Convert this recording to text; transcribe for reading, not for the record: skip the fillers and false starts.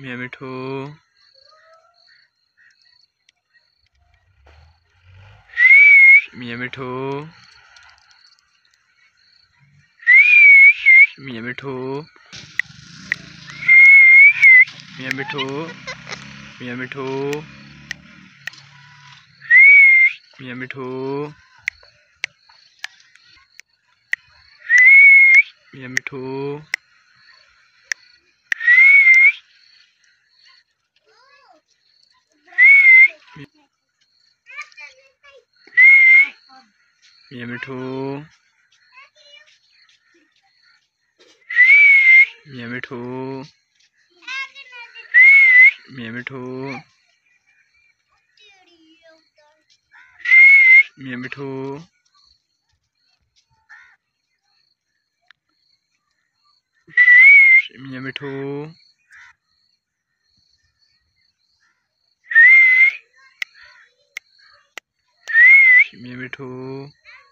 मियाँ मिठू, मियाँ मिठू, मियाँ मिठू, मियाँ मिठू, मियाँ मिठू, मियाँ मिठू, मियाँ मिठू, मियाँ मिठू, मियाँ मिठू, मियाँ मिठू, मियाँ मिठू, मियाँ मिठू, मियाँ मिठू,